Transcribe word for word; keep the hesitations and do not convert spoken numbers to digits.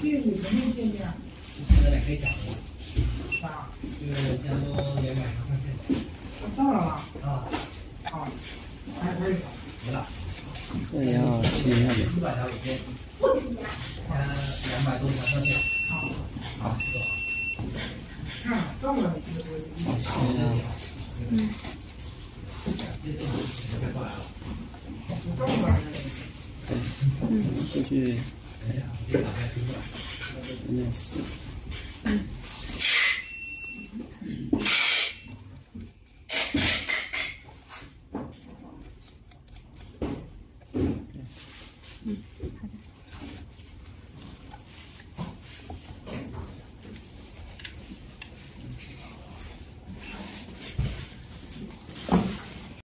去你什么界面？ 现在可以讲了。 啊？ 就是加多两百块钱。 到了吗？ 啊。 啊。还可以。 没了。 这也要切那个。 四百条影片。加两百多条照片。好。好。 看这么一个规矩。 好切啊。嗯。 过来了。 嗯，出去，有点事。嗯。